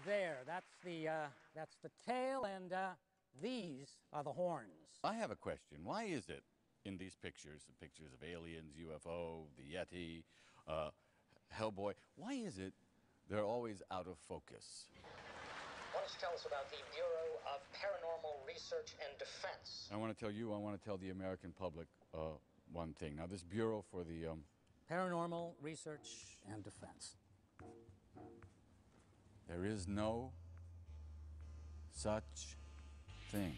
there. That's the tail, and these are the horns. I have a question. Why is it in these pictures, the pictures of aliens, UFO, the Yeti, Hellboy, why is it they're always out of focus? Why don't you tell us about the Bureau of Paranormal Research and Defense? I want to tell the American public one thing. Now, this Bureau for the... Paranormal Research and Defense. There is no such thing.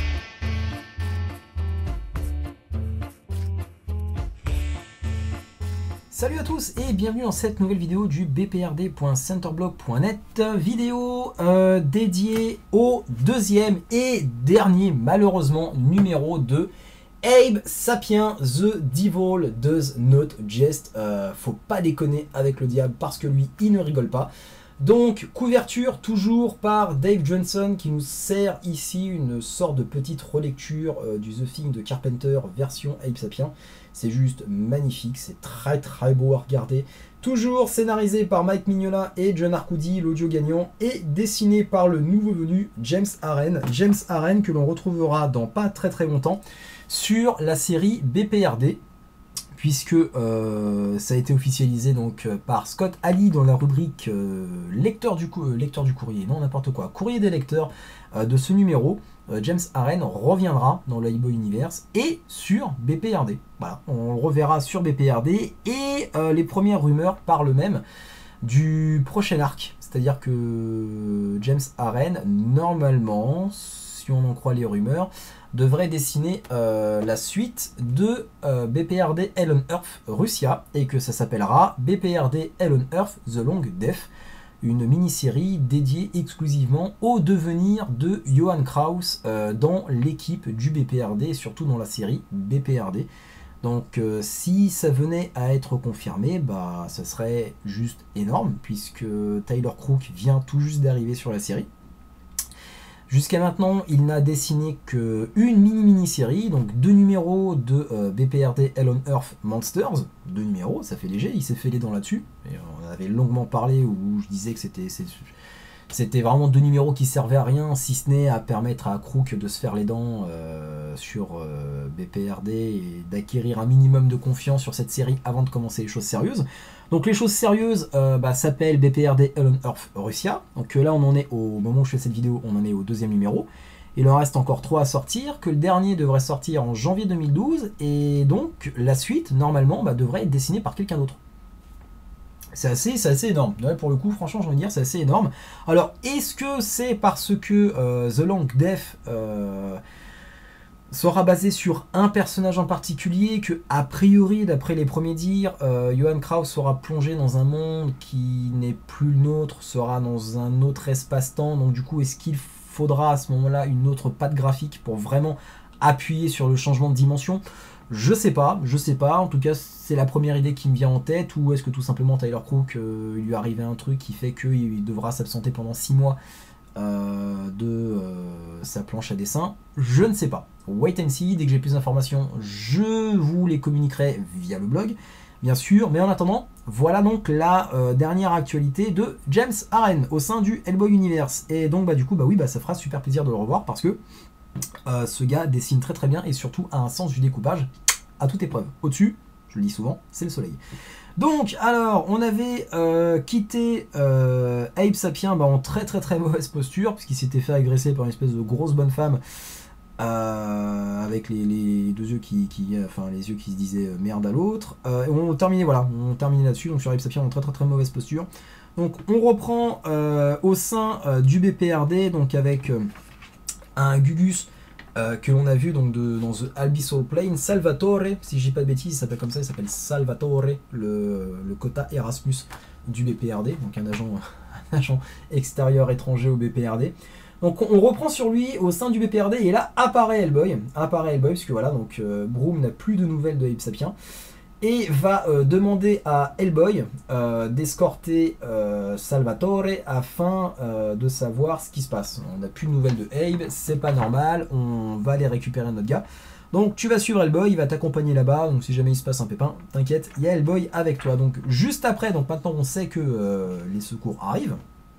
Salut à tous et bienvenue dans cette nouvelle vidéo du bprd.centerblog.net, vidéo dédiée au deuxième et dernier malheureusement numéro de Abe Sapien, The Devil Does Not Jest. Faut pas déconner avec le diable parce que lui il ne rigole pas. Donc couverture toujours par Dave Johnson qui nous sert ici une sorte de petite relecture du The Thing de Carpenter version Abe Sapien. C'est juste magnifique, c'est très très beau à regarder. Toujours scénarisé par Mike Mignola et John Arcudi, l'audio gagnant, et dessiné par le nouveau venu James Aren. James Aren que l'on retrouvera dans pas très très longtemps sur la série BPRD. Puisque ça a été officialisé donc par Scott Ali dans la rubrique lecteur du courrier, non n'importe quoi, courrier des lecteurs de ce numéro. James Aren reviendra dans le Hellboy Universe et sur BPRD. Voilà, on le reverra sur BPRD et les premières rumeurs parlent même du prochain arc. C'est-à-dire que James Aren, normalement, si on en croit les rumeurs, devrait dessiner la suite de BPRD Hell on Earth Russia et que ça s'appellera BPRD Hell on Earth The Long Death, une mini-série dédiée exclusivement au devenir de Johan Kraus dans l'équipe du BPRD et surtout dans la série BPRD. Donc si ça venait à être confirmé, bah ça serait juste énorme puisque Tyler Crook vient tout juste d'arriver sur la série. Jusqu'à maintenant, il n'a dessiné qu'une mini-série, donc 2 numéros de BPRD Hell on Earth Monsters. 2 numéros, ça fait léger, il s'est fait les dents là-dessus. On avait longuement parlé où je disais que c'était vraiment 2 numéros qui servaient à rien, si ce n'est à permettre à Crook de se faire les dents sur BPRD et d'acquérir un minimum de confiance sur cette série avant de commencer les choses sérieuses. Donc les choses sérieuses s'appellent BPRD Hell on Earth Russia. Donc là on en est au moment où je fais cette vidéo, on en est au 2e numéro. Il en reste encore 3 à sortir, que le dernier devrait sortir en janvier 2012. Et donc la suite normalement devrait être dessinée par quelqu'un d'autre. C'est assez énorme. Ouais, pour le coup, franchement, j'ai envie de dire, c'est assez énorme. Alors, est-ce que c'est parce que The Long Death sera basé sur un personnage en particulier que, a priori, d'après les premiers dires, Johan Kraus sera plongé dans un monde qui n'est plus le nôtre, sera dans un autre espace-temps. Donc, du coup, est-ce qu'il faudra à ce moment-là une autre patte graphique pour vraiment appuyer sur le changement de dimension ? Je sais pas, en tout cas c'est la première idée qui me vient en tête, ou est-ce que tout simplement Tyler Crook, il lui est arrivé un truc qui fait qu'il devra s'absenter pendant 6 mois de sa planche à dessin, je ne sais pas. Wait and see, dès que j'ai plus d'informations, je vous les communiquerai via le blog, bien sûr, mais en attendant, voilà donc la dernière actualité de James Aren au sein du Hellboy Universe, et donc du coup, ça fera super plaisir de le revoir, parce que ce gars dessine très très bien et surtout a un sens du découpage à toute épreuve. Au-dessus, je le dis souvent, c'est le soleil. Donc, alors, on avait quitté Abe Sapien en très très très mauvaise posture, puisqu'il s'était fait agresser par une espèce de grosse bonne femme avec les deux yeux les yeux qui se disaient merde à l'autre. On terminait là-dessus, donc sur Abe Sapien en très très très mauvaise posture. Donc, on reprend au sein du BPRD, donc avec un Gugus que l'on a vu donc dans The Abyssal Plane, Salvatore, si je dis pas de bêtises, il s'appelle comme ça, il s'appelle Salvatore, le quota Erasmus du BPRD, donc un agent extérieur étranger au BPRD. Donc on reprend sur lui au sein du BPRD et là apparaît Hellboy, puisque voilà, donc Broom n'a plus de nouvelles de Abe Sapien. Et va demander à Hellboy d'escorter Salvatore afin de savoir ce qui se passe. On n'a plus de nouvelles de Abe, c'est pas normal, on va aller récupérer notre gars. Donc tu vas suivre Hellboy, il va t'accompagner là-bas, donc si jamais il se passe un pépin, t'inquiète, il y a Hellboy avec toi. Donc juste après, donc maintenant on sait que les secours arrivent,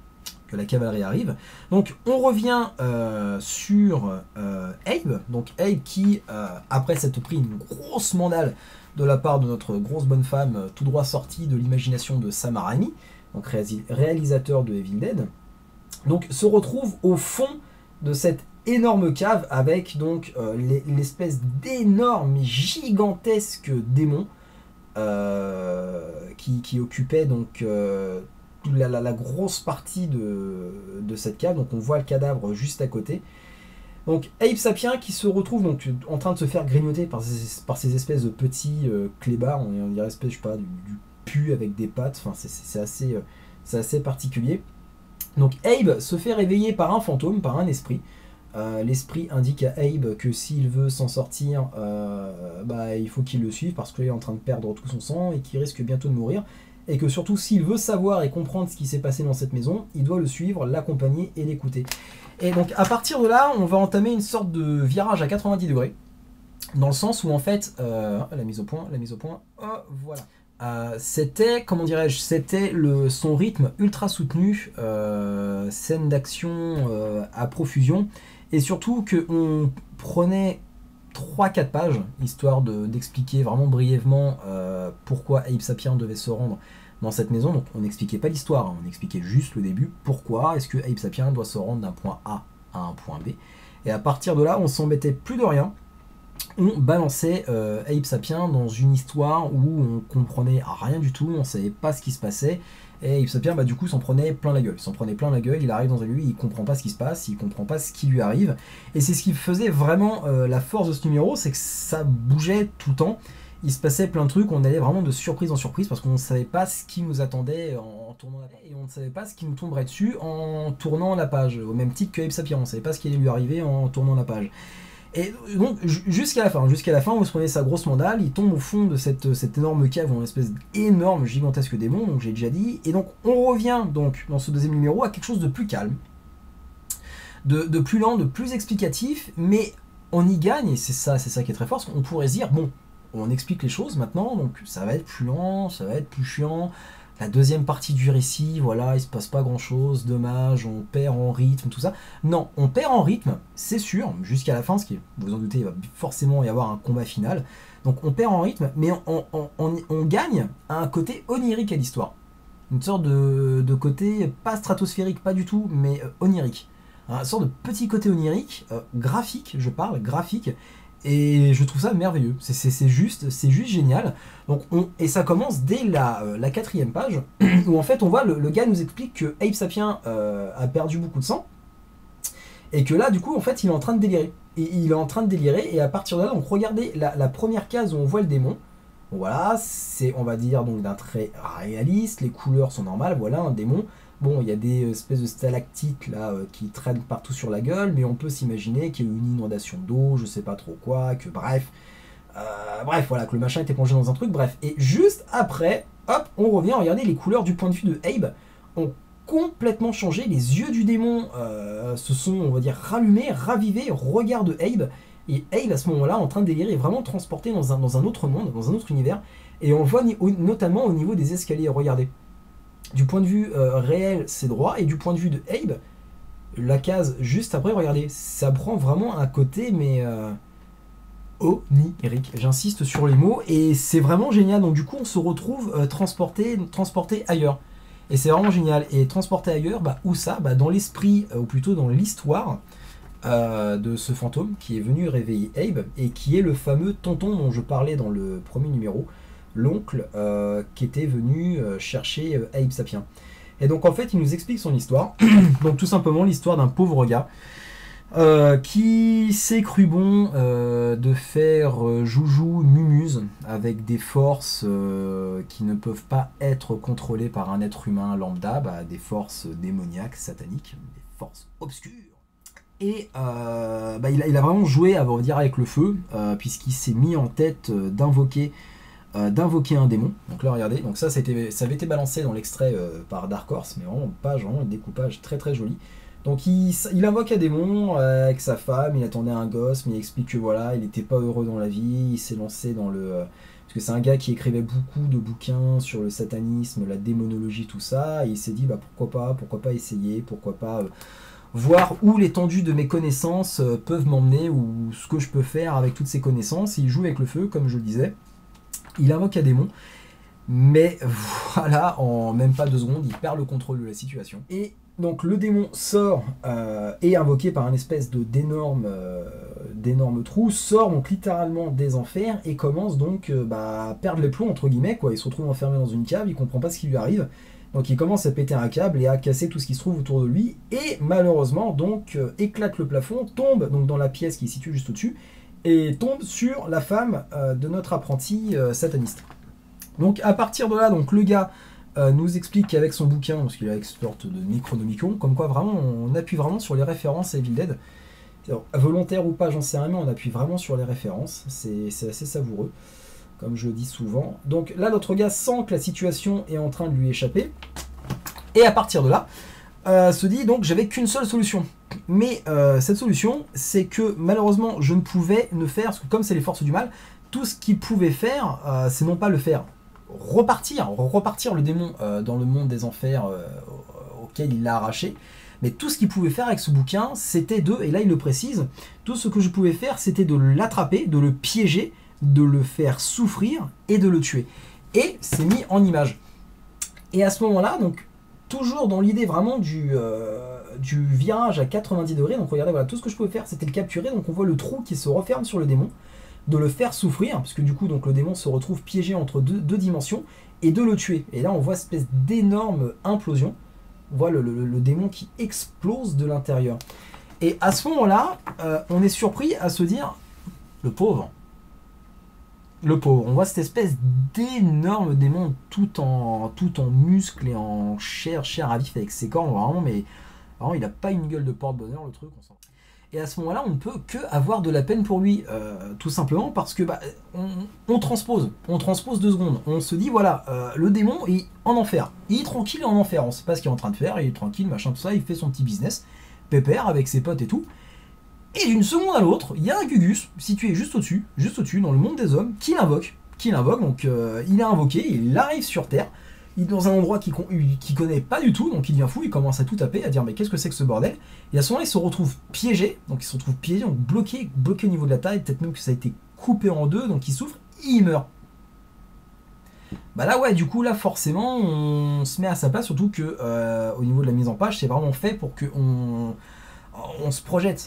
que la cavalerie arrive. Donc on revient sur Abe, donc Abe qui, après s'être pris une grosse mandale de la part de notre grosse bonne femme, tout droit sortie de l'imagination de Sam Raimi, donc réalisateur de Evil Dead, donc se retrouve au fond de cette énorme cave avec donc l'espèce d'énorme, gigantesque démon qui occupait donc la grosse partie de cette cave. Donc on voit le cadavre juste à côté. Donc Abe Sapien qui se retrouve donc en train de se faire grignoter par ces espèces de petits clébards, on dirait espèce, je sais pas, du pu avec des pattes, enfin c'est assez particulier. Donc Abe se fait réveiller par un fantôme, par un esprit. L'esprit indique à Abe que s'il veut s'en sortir, il faut qu'il le suive parce qu'il est en train de perdre tout son sang et qu'il risque bientôt de mourir. Et que surtout s'il veut savoir et comprendre ce qui s'est passé dans cette maison, il doit le suivre, l'accompagner et l'écouter. Et donc à partir de là, on va entamer une sorte de virage à 90 degrés, dans le sens où en fait, la mise au point, voilà. C'était, comment dirais-je, c'était son rythme ultra soutenu, scène d'action à profusion, et surtout qu'on prenait 3-4 pages, histoire d'expliquer vraiment brièvement pourquoi Abe Sapien devait se rendre dans cette maison. Donc on n'expliquait pas l'histoire, hein, on expliquait juste le début, pourquoi est-ce que Abe Sapien doit se rendre d'un point A à un point B. Et à partir de là, on s'embêtait plus de rien. On balançait Abe Sapien dans une histoire où on comprenait rien du tout, on savait pas ce qui se passait. Et Abe Sapien, du coup, s'en prenait plein la gueule. Il arrive dans un lieu, il comprend pas ce qui se passe, il comprend pas ce qui lui arrive. Et c'est ce qui faisait vraiment la force de ce numéro, c'est que ça bougeait tout le temps. Il se passait plein de trucs, on allait vraiment de surprise en surprise parce qu'on ne savait pas ce qui nous attendait en tournant la page. Et on ne savait pas ce qui nous tomberait dessus en tournant la page. Au même titre que Abe Sapien, on ne savait pas ce qui allait lui arriver en tournant la page. Et donc jusqu'à la fin, on se prenait sa grosse mandale, il tombe au fond de cette énorme cave, une espèce d'énorme, gigantesque démon, donc j'ai déjà dit. Et donc on revient donc dans ce deuxième numéro à quelque chose de plus calme, de plus lent, de plus explicatif, mais on y gagne, et c'est ça qui est très fort, on pourrait se dire, bon, on explique les choses maintenant, donc ça va être plus lent, ça va être plus chiant. La deuxième partie du récit, voilà, il se passe pas grand chose, dommage, on perd en rythme, tout ça. Non, on perd en rythme, c'est sûr, jusqu'à la fin, ce qui, vous vous en doutez, il va forcément y avoir un combat final. Donc on perd en rythme, mais on gagne à un côté onirique à l'histoire. Une sorte de côté, pas stratosphérique, pas du tout, mais onirique. Une sorte de petit côté onirique, graphique, graphique. Et je trouve ça merveilleux, c'est juste génial. Donc et ça commence dès la 4e page, où en fait on voit le gars nous explique que Abe Sapien a perdu beaucoup de sang, et que là du coup en fait il est en train de délirer. Et à partir de là, donc regardez la première case où on voit le démon. Voilà, c'est on va dire donc d'un trait réaliste, les couleurs sont normales, voilà un démon. Bon, il y a des espèces de stalactites là qui traînent partout sur la gueule, mais on peut s'imaginer qu'il y a eu une inondation d'eau, je sais pas trop quoi, que bref, voilà, que le machin était plongé dans un truc, bref. Et juste après, hop, on revient, regardez les couleurs du point de vue de Abe ont complètement changé, les yeux du démon se sont, on va dire, rallumés, ravivés, regard de Abe, et Abe à ce moment-là, en train de délirer, est vraiment transporté dans un autre monde, dans un autre univers, et on le voit notamment au niveau des escaliers, regardez. Du point de vue réel, c'est droit, et du point de vue de Abe, la case juste après, regardez, ça prend vraiment un côté, mais onirique. J'insiste sur les mots, et c'est vraiment génial. Donc du coup, on se retrouve transporté ailleurs. Et c'est vraiment génial. Et transporté ailleurs, où ça ? Dans l'esprit, ou plutôt dans l'histoire de ce fantôme qui est venu réveiller Abe, et qui est le fameux tonton dont je parlais dans le premier numéro, l'oncle qui était venu chercher Abe Sapien. Et donc en fait il nous explique son histoire. Donc tout simplement l'histoire d'un pauvre gars qui s'est cru bon de faire joujou mumuse avec des forces qui ne peuvent pas être contrôlées par un être humain lambda, des forces démoniaques, sataniques, des forces obscures. Et il a vraiment joué, on va dire, avec le feu, puisqu'il s'est mis en tête d'invoquer un démon. Donc là regardez, donc ça avait été balancé dans l'extrait par Dark Horse, mais vraiment un découpage très très joli. Donc il invoque un démon avec sa femme, il attendait un gosse, mais il explique que voilà, il n'était pas heureux dans la vie, il s'est lancé parce que c'est un gars qui écrivait beaucoup de bouquins sur le satanisme, la démonologie, tout ça, et il s'est dit bah pourquoi pas essayer, pourquoi pas voir où l'étendue de mes connaissances peuvent m'emmener, ou ce que je peux faire avec toutes ces connaissances. Il joue avec le feu, comme je le disais, il invoque un démon, mais voilà, en même pas 2 secondes, il perd le contrôle de la situation. Et donc le démon sort, est invoqué par un espèce d'énorme trou, sort donc littéralement des enfers et commence donc à perdre les plombs entre guillemets, quoi. Il se retrouve enfermé dans une cave, il comprend pas ce qui lui arrive, donc il commence à péter un câble et à casser tout ce qui se trouve autour de lui, et malheureusement donc éclate le plafond, tombe donc dans la pièce qui est située juste au-dessus, et tombe sur la femme de notre apprenti sataniste. Donc à partir de là, donc le gars nous explique qu'avec son bouquin, parce qu'il a une sorte de Necronomicon, comme quoi vraiment on appuie vraiment sur les références à Evil Dead. Alors, volontaire ou pas, j'en sais rien, mais on appuie vraiment sur les références, c'est assez savoureux, comme je le dis souvent. Donc là, notre gars sent que la situation est en train de lui échapper, et à partir de là, se dit donc j'avais qu'une seule solution. Mais cette solution, c'est que malheureusement, je ne pouvais ne faire, parce que comme c'est les forces du mal, tout ce qu'il pouvait faire, c'est non pas le faire repartir le démon dans le monde des enfers auquel il l'a arraché, mais tout ce qu'il pouvait faire avec ce bouquin, c'était et là il le précise, tout ce que je pouvais faire, c'était de l'attraper, de le piéger, de le faire souffrir et de le tuer. Et c'est mis en image. Et à ce moment-là, donc, toujours dans l'idée vraiment du virage à 90 degrés, donc regardez, voilà, tout ce que je pouvais faire, c'était le capturer, donc on voit le trou qui se referme sur le démon, de le faire souffrir, parce que du coup donc le démon se retrouve piégé entre deux dimensions, et de le tuer. Et là on voit cette espèce d'énorme implosion, on voit le démon qui explose de l'intérieur. Et à ce moment-là, on est surpris à se dire, le pauvre, on voit cette espèce d'énorme démon tout en muscles et en chair à vif avec ses cornes, vraiment, mais vraiment il n'a pas une gueule de porte-bonheur le truc, on sent. Et à ce moment-là, on ne peut que avoir de la peine pour lui, tout simplement parce que on transpose 2 secondes. On se dit, voilà, le démon est en enfer. Il est tranquille en enfer, on ne sait pas ce qu'il est en train de faire, il est tranquille, machin, tout ça, il fait son petit business, pépère, avec ses potes et tout. Et d'une seconde à l'autre, il y a un Gugus, situé juste au-dessus, dans le monde des hommes, qui l'invoque. Donc il est invoqué, il arrive sur Terre, il est dans un endroit qu'il connaît pas du tout, donc il devient fou, il commence à tout taper, à dire mais qu'est-ce que c'est que ce bordel. Et à ce moment-là, il se retrouve piégé, donc bloqué au niveau de la taille, peut-être même que ça a été coupé en 2, donc il souffre, et il meurt. Bah là ouais, du coup là forcément on se met à sa place, surtout que au niveau de la mise en page, c'est vraiment fait pour que on se projette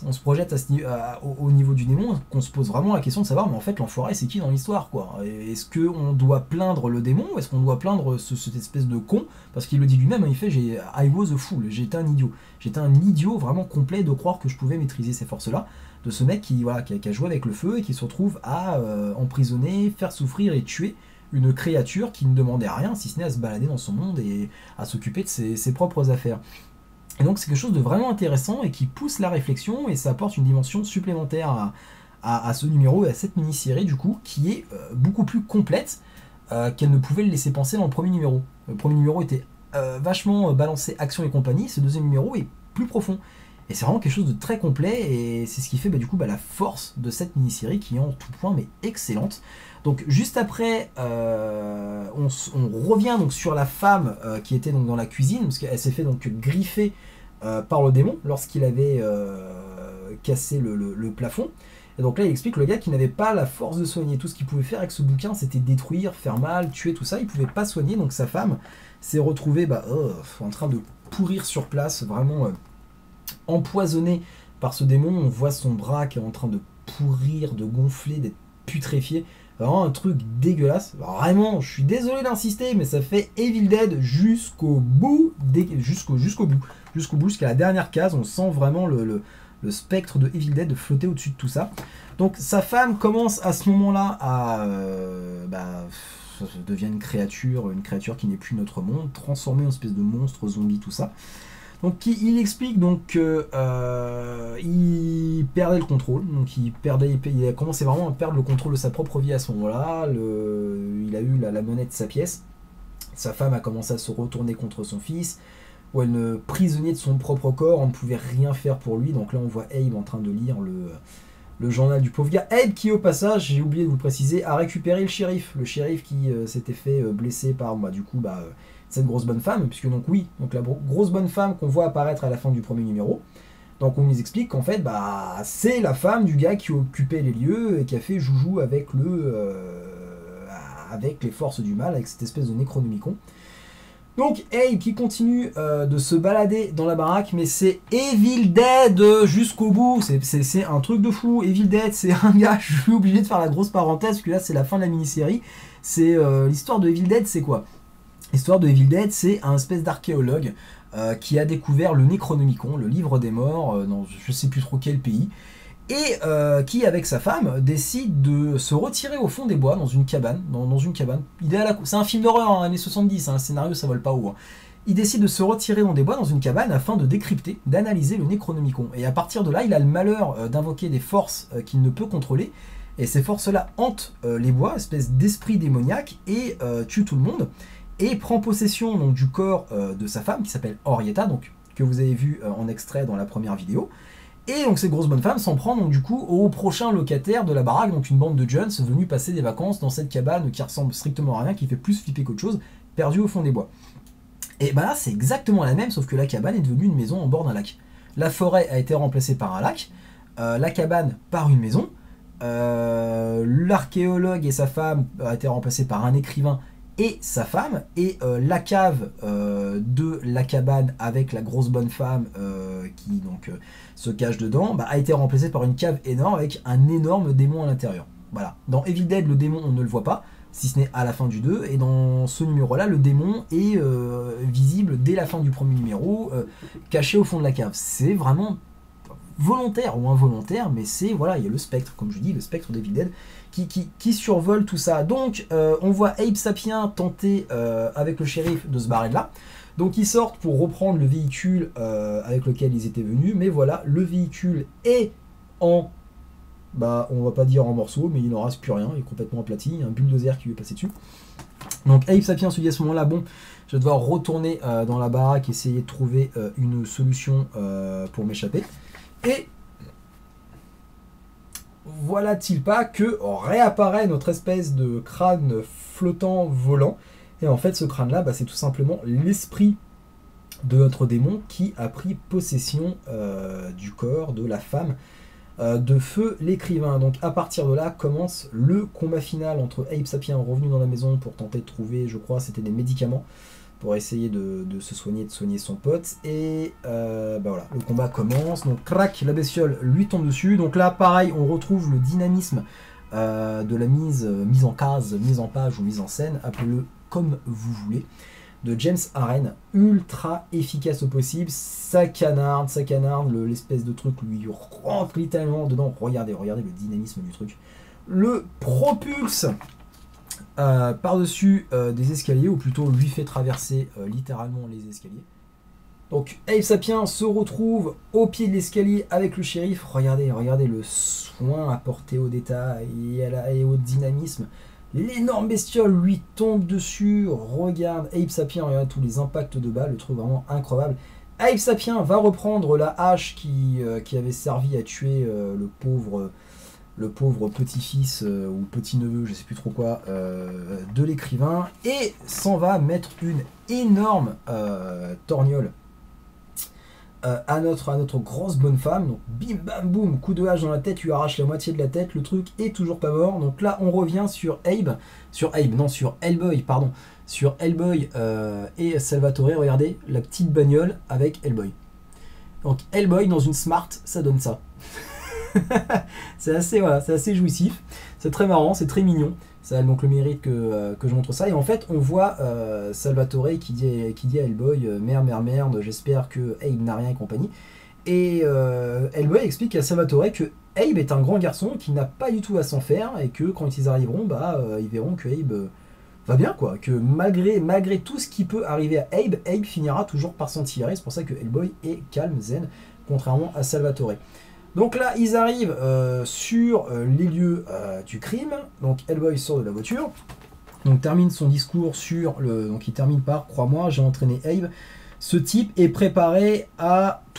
au niveau du démon, qu'on se pose vraiment la question de savoir, mais en fait l'enfoiré c'est qui dans l'histoire, quoi. Est-ce qu'on doit plaindre le démon, ou est-ce qu'on doit plaindre cette espèce de con, parce qu'il le dit lui-même, il fait I was a fool, j'étais un idiot vraiment complet de croire que je pouvais maîtriser ces forces-là, de ce mec qui a joué avec le feu et qui se retrouve à emprisonner, faire souffrir et tuer une créature qui ne demandait rien, si ce n'est à se balader dans son monde et à s'occuper de ses propres affaires. Et donc c'est quelque chose de vraiment intéressant et qui pousse la réflexion, et ça apporte une dimension supplémentaire à ce numéro et à cette mini-série du coup, qui est beaucoup plus complète qu'elle ne pouvait le laisser penser dans le premier numéro. Le premier numéro était vachement balancé action et compagnie, ce deuxième numéro est plus profond. Et c'est vraiment quelque chose de très complet, et c'est ce qui fait du coup la force de cette mini-série, qui est en tout point mais excellente. Donc juste après, on revient donc sur la femme qui était donc dans la cuisine, parce qu'elle s'est fait donc griffer par le démon lorsqu'il avait cassé le plafond. Et donc là il explique le gars qui n'avait pas la force de soigner. Tout ce qu'il pouvait faire avec ce bouquin, c'était détruire, faire mal, tuer, tout ça. Il pouvait pas soigner, donc sa femme s'est retrouvée en train de pourrir sur place, vraiment empoisonnée par ce démon. On voit son bras qui est en train de pourrir, de gonfler, d'être putréfié. Vraiment un truc dégueulasse. Vraiment, je suis désolé d'insister, mais ça fait Evil Dead jusqu'au bout, jusqu'à la dernière case. On sent vraiment le spectre de Evil Dead flotter au-dessus de tout ça. Donc sa femme commence à ce moment-là à... ça devient une créature qui n'est plus notre monde, transformée en espèce de monstre zombie, tout ça. Donc il explique donc qu'il perdait le contrôle, donc il a commencé vraiment à perdre le contrôle de sa propre vie à ce moment-là. Il a eu la monnaie de sa pièce. Sa femme a commencé à se retourner contre son fils, où prisonnier de son propre corps, on ne pouvait rien faire pour lui. Donc là on voit Abe en train de lire le journal du pauvre gars. Abe qui, au passage, j'ai oublié de vous le préciser, a récupéré le shérif qui s'était fait blesser par, du coup, cette grosse bonne femme, puisque donc oui, donc la grosse bonne femme qu'on voit apparaître à la fin du premier numéro. Donc on nous explique qu'en fait, c'est la femme du gars qui occupait les lieux et qui a fait joujou avec avec les forces du mal, avec cette espèce de Necronomicon. Donc Abe qui continue de se balader dans la baraque, mais c'est Evil Dead jusqu'au bout, c'est un truc de fou. Evil Dead, c'est un gars, je suis obligé de faire la grosse parenthèse, parce que là c'est la fin de la mini-série. C'est l'histoire de Evil Dead, c'est quoi? L'histoire de Evil Dead, c'est un espèce d'archéologue qui a découvert le Necronomicon, le livre des morts, dans je sais plus trop quel pays, et qui, avec sa femme, décide de se retirer au fond des bois, dans une cabane. C'est un film d'horreur, années 70, le scénario ça vole pas haut. Il décide de se retirer dans des bois, dans une cabane, afin de décrypter, d'analyser le Necronomicon. Et à partir de là, il a le malheur d'invoquer des forces qu'il ne peut contrôler, et ces forces-là hantent les bois, espèce d'esprit démoniaque, et tuent tout le monde, et prend possession donc, du corps de sa femme, qui s'appelle Henrietta, donc, que vous avez vu en extrait dans la première vidéo. Et donc cette grosse bonne femme s'en prend donc du coup au prochain locataire de la baraque, donc une bande de jeunes venus passer des vacances dans cette cabane qui ressemble strictement à rien, qui fait plus flipper qu'autre chose, perdue au fond des bois. Et là c'est exactement la même, sauf que la cabane est devenue une maison en bord d'un lac. La forêt a été remplacée par un lac, la cabane par une maison, l'archéologue et sa femme a été remplacés par un écrivain et sa femme, et la cave de la cabane avec la grosse bonne femme qui donc se cache dedans, a été remplacée par une cave énorme avec un énorme démon à l'intérieur. Voilà. Dans Evil Dead, le démon on ne le voit pas, si ce n'est à la fin du 2, et dans ce numéro là le démon est visible dès la fin du premier numéro, caché au fond de la cave. C'est vraiment volontaire ou involontaire, mais c'est, voilà, il y a le spectre, comme je dis, le spectre d'Evil Dead qui survole tout ça. Donc on voit Abe Sapien tenter avec le shérif de se barrer de là. Donc ils sortent pour reprendre le véhicule avec lequel ils étaient venus, mais voilà, le véhicule est en, on va pas dire en morceaux, mais il n'en reste plus rien, il est complètement aplati, il y a un bulldozer qui lui est passé dessus. Donc Abe Sapien se dit à ce moment-là, bon, je vais devoir retourner dans la baraque, essayer de trouver une solution pour m'échapper. Et voilà-t-il pas que réapparaît notre espèce de crâne flottant volant. Et en fait, ce crâne-là, c'est tout simplement l'esprit de notre démon qui a pris possession du corps de la femme de Feu l'écrivain. Donc à partir de là commence le combat final entre Abe Sapien revenu dans la maison pour tenter de trouver, je crois, c'était des médicaments pour essayer de se soigner, de soigner son pote. Et voilà, le combat commence. Donc crac, la bestiole lui tombe dessus. Donc là, pareil, on retrouve le dynamisme de la mise en case, mise en page ou mise en scène, appelez-le comme vous voulez, de James Aren, ultra efficace au possible. Ça canarde, l'espèce de truc lui rentre littéralement dedans. Regardez le dynamisme du truc. Le propulse par-dessus des escaliers, ou plutôt lui fait traverser littéralement les escaliers. Donc Abe Sapien se retrouve au pied de l'escalier avec le shérif. Regardez le soin apporté au détail et au dynamisme. L'énorme bestiole lui tombe dessus. Regarde Abe Sapien, regarde tous les impacts de balles, le truc vraiment incroyable. Abe Sapien va reprendre la hache qui avait servi à tuer le pauvre petit-fils ou petit-neveu, je sais plus trop quoi, de l'écrivain, et s'en va mettre une énorme torgnole à notre grosse bonne femme. Donc bim bam boum, coup de hache dans la tête, lui arrache la moitié de la tête, le truc est toujours pas mort. Donc là on revient sur Hellboy, pardon, sur Hellboy et Salvatore. Regardez la petite bagnole avec Hellboy. Donc Hellboy dans une Smart, ça donne ça. C'est assez jouissif, c'est très marrant, c'est très mignon. Ça a donc le mérite que je montre ça. Et en fait, on voit Salvatore qui dit à Hellboy merde, j'espère que Abe n'a rien et compagnie. Et Hellboy explique à Salvatore que Abe est un grand garçon qui n'a pas du tout à s'en faire, et que quand ils arriveront, ils verront que Abe va bien, quoi. Que malgré tout ce qui peut arriver à Abe finira toujours par s'en tirer. C'est pour ça que Hellboy est calme, zen, contrairement à Salvatore. Donc là, ils arrivent sur les lieux du crime. Donc Hellboy sort de la voiture. Donc termine son discours donc il termine par: crois-moi, j'ai entraîné Abe. Ce type est préparé à tout.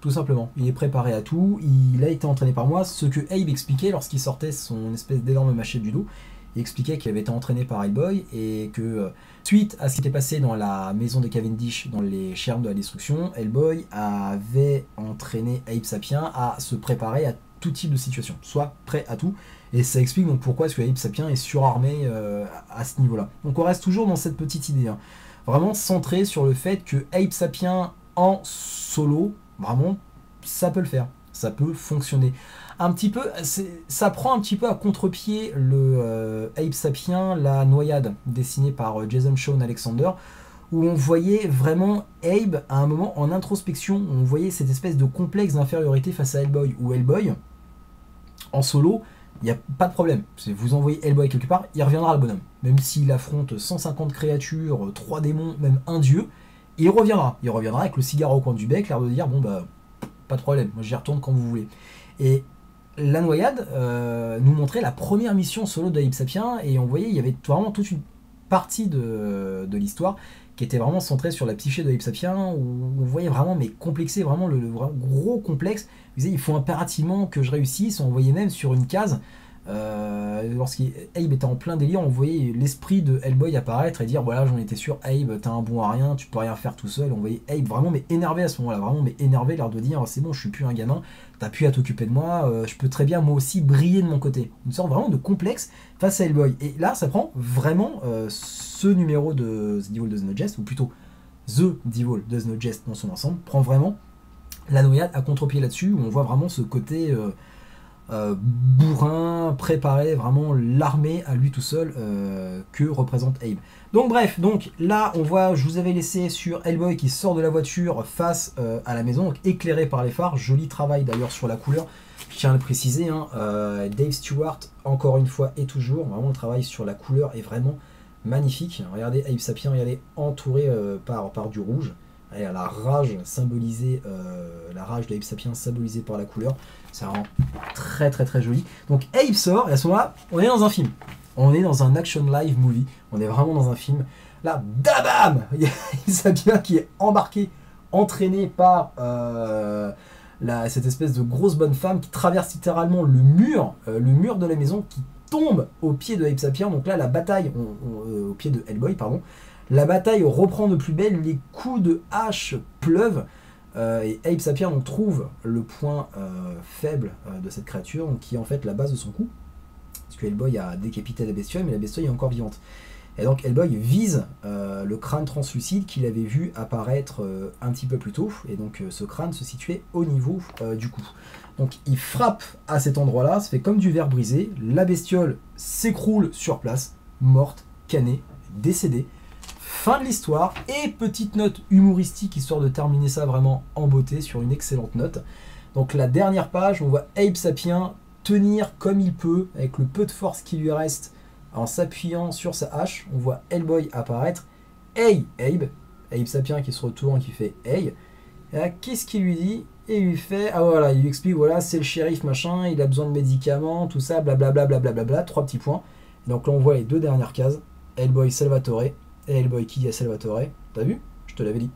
tout simplement. Il est préparé à tout, il a été entraîné par moi, ce que Abe expliquait lorsqu'il sortait son espèce d'énorme machette du dos. Il expliquait qu'il avait été entraîné par Hellboy et que suite à ce qui était passé dans la maison des Cavendish, dans les Charmes de la Destruction, Hellboy avait entraîné Abe Sapien à se préparer à tout type de situation, soit prêt à tout. Et ça explique donc pourquoi est-ce que Abe Sapien est surarmé à ce niveau-là. Donc on reste toujours dans cette petite idée, hein. Vraiment centré sur le fait que Abe Sapien en solo, vraiment, ça peut le faire, ça peut fonctionner. Un petit peu, ça prend un petit peu à contre-pied le Abe Sapien, la noyade, dessinée par Jason Shawn Alexander, où on voyait vraiment Abe à un moment en introspection, où on voyait cette espèce de complexe d'infériorité face à Hellboy, où Hellboy, en solo, il n'y a pas de problème. Vous envoyez Hellboy quelque part, il reviendra le bonhomme. Même s'il affronte 150 créatures, 3 démons, même un dieu, il reviendra. Il reviendra avec le cigare au coin du bec, l'air de dire, bon bah, pas de problème, moi j'y retourne quand vous voulez. Et la noyade nous montrait la première mission solo de Abe Sapien, et on voyait, il y avait vraiment toute une partie de l'histoire qui était vraiment centrée sur la psyché de Abe Sapien, où on voyait vraiment, mais complexé, vraiment le gros complexe. Vous savez, il faut impérativement que je réussisse. On voyait même sur une case, lorsqu'Abe était en plein délire, on voyait l'esprit de Hellboy apparaître et dire voilà, j'en étais sûr, Abe, t'es un bon à rien, tu peux rien faire tout seul. On voyait Abe vraiment mais énervé à ce moment-là, vraiment mais énervé, l'air de dire c'est bon, je suis plus un gamin, t'as plus à t'occuper de moi, je peux très bien moi aussi briller de mon côté. Une sorte vraiment de complexe face à Hellboy. Et là, ça prend vraiment ce numéro de The Devil Does Not Jest, ou plutôt The Devil Does Not Jest dans son ensemble, prend vraiment la noyade à contre-pied là-dessus, où on voit vraiment ce côté bourrin, préparé, vraiment l'armée à lui tout seul que représente Abe. Donc bref, donc là on voit, je vous avais laissé sur Hellboy qui sort de la voiture face à la maison, donc éclairé par les phares, joli travail d'ailleurs sur la couleur, je tiens à le préciser, hein, Dave Stewart encore une fois et toujours, vraiment le travail sur la couleur est vraiment magnifique. Regardez Abe Sapien, regardez, entouré par du rouge. Et la rage symbolisée, la rage de Abe Sapien symbolisée par la couleur, c'est vraiment très très très joli. Donc Abe sort et à ce moment-là, on est dans un film, on est dans un action live movie, on est vraiment dans un film. Là, dabam, il y a Abe Sapien qui est embarqué, entraîné par cette espèce de grosse bonne femme qui traverse littéralement le mur de la maison, qui tombe au pied de Abe Sapien. Donc là, la bataille au pied de Hellboy, pardon. La bataille reprend de plus belle, les coups de hache pleuvent, et Abe Sapien donc, trouve le point faible de cette créature, donc, qui est en fait la base de son coup, parce que Hellboy a décapité la bestiole, mais la bestiole est encore vivante. Et donc Hellboy vise le crâne translucide qu'il avait vu apparaître un petit peu plus tôt, et donc ce crâne se situait au niveau du cou. Donc il frappe à cet endroit-là, ça fait comme du verre brisé, la bestiole s'écroule sur place, morte, canée, décédée. Fin de l'histoire, et petite note humoristique histoire de terminer ça vraiment en beauté sur une excellente note. Donc la dernière page, on voit Abe Sapien tenir comme il peut, avec le peu de force qui lui reste, en s'appuyant sur sa hache. On voit Hellboy apparaître. Hey Abe, Abe Sapien qui se retourne, qui fait hey. Et là, qu'est-ce qu'il lui dit? Et il lui fait, ah voilà, il lui explique, voilà, c'est le shérif machin, il a besoin de médicaments, tout ça, blablabla, blablabla, 3 petits points. Et donc là on voit les 2 dernières cases, Hellboy Salvatore. Et Hellboy qui dit à Salvatore, t'as vu? Je te l'avais dit.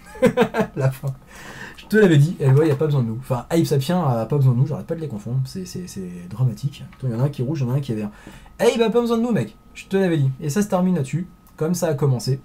La fin. Je te l'avais dit, Hellboy a pas besoin de nous. Enfin, Abe Sapien a pas besoin de nous, j'arrête pas de les confondre, c'est dramatique. Il y en a un qui est rouge, il y en a un qui est vert. Abe a pas besoin de nous, mec, je te l'avais dit. Et ça se termine là-dessus, comme ça a commencé.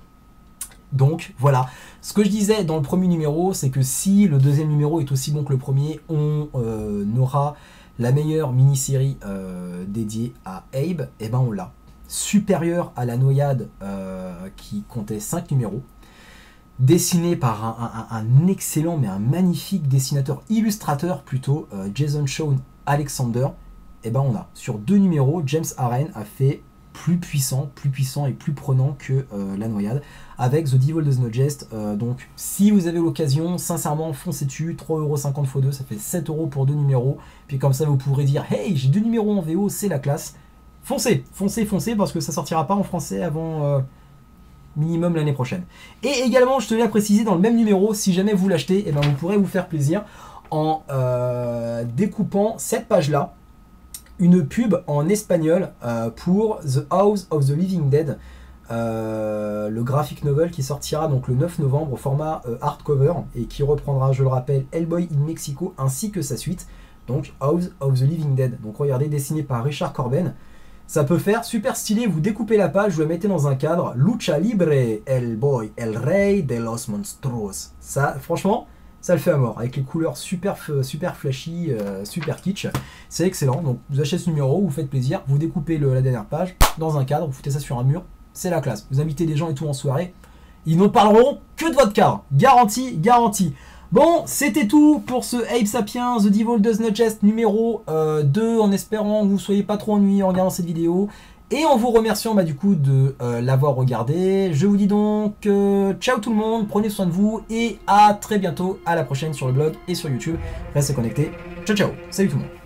Donc voilà, ce que je disais dans le premier numéro, c'est que si le deuxième numéro est aussi bon que le premier, on aura la meilleure mini-série dédiée à Abe, et ben on l'a. Supérieur à la noyade qui comptait 5 numéros, dessiné par un excellent mais un magnifique dessinateur, illustrateur plutôt, Jason Shawn Alexander. Et ben on a sur 2 numéros, James Aaron a fait plus puissant et plus prenant que la noyade avec The Devil Does Not Jest. Donc si vous avez l'occasion, sincèrement foncez dessus, 3,50€ x 2, ça fait 7€ pour 2 numéros, puis comme ça vous pourrez dire hey, j'ai 2 numéros en VO, c'est la classe. Foncez, parce que ça sortira pas en français avant minimum l'année prochaine. Et également, je tenais à préciser, dans le même numéro, si jamais vous l'achetez, eh ben vous pourrez vous faire plaisir en découpant cette page-là, une pub en espagnol pour The House of the Living Dead, le graphic novel qui sortira donc le 9 novembre au format hardcover et qui reprendra, je le rappelle, Hellboy in Mexico ainsi que sa suite, donc House of the Living Dead. Donc regardez, dessiné par Richard Corben. Ça peut faire super stylé, vous découpez la page, vous la mettez dans un cadre, Lucha Libre, Hellboy, El Rey de los Monstruos. Ça, franchement, ça le fait à mort, avec les couleurs super flashy, super kitsch. C'est excellent, donc vous achetez ce numéro, vous faites plaisir, vous découpez la dernière page dans un cadre, vous foutez ça sur un mur, c'est la classe. Vous invitez des gens et tout en soirée, ils n'en parleront que de votre cadre, garantie, garantie. Bon, c'était tout pour ce Ape Sapiens The Devil Does Not Jest numéro 2, en espérant que vous ne soyez pas trop ennuyés en regardant cette vidéo. Et en vous remerciant du coup de l'avoir regardé. Je vous dis donc ciao tout le monde, prenez soin de vous et à très bientôt, à la prochaine sur le blog et sur YouTube. Restez connectés, ciao ciao, salut tout le monde.